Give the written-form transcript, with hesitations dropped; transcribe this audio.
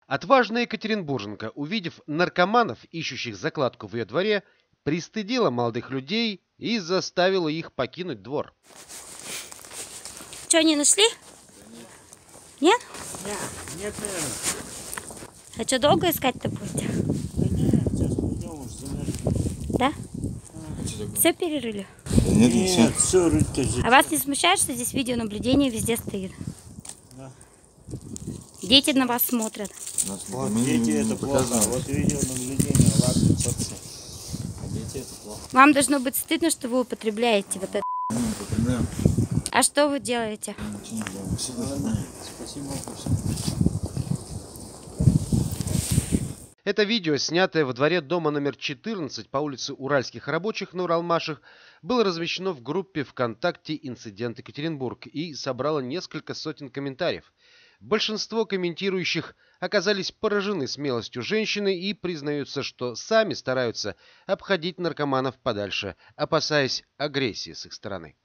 Отважная екатеринбурженка, увидев наркоманов, ищущих закладку в ее дворе, пристыдила молодых людей и заставила их покинуть двор. Что, не нашли? Нет? Нет, наверное. А что, долго искать-то будете? Да нет, сейчас идем уже замерзли. Да? Все перерыли? Нет, все рыть-то же. А вас не смущает, что здесь видеонаблюдение везде стоит? Да. Дети на вас смотрят. Вот дети это плохо, вот видеонаблюдение, ладно, собственно. А дети это плохо. Вам должно быть стыдно, что вы употребляете вот это. А что вы делаете? Спасибо. Это видео, снятое во дворе дома номер 14 по улице Уральских рабочих на Уралмашах, было размещено в группе ВКонтакте «Инцидент Екатеринбург» и собрало несколько сотен комментариев. Большинство комментирующих оказались поражены смелостью женщины и признаются, что сами стараются обходить наркоманов подальше, опасаясь агрессии с их стороны.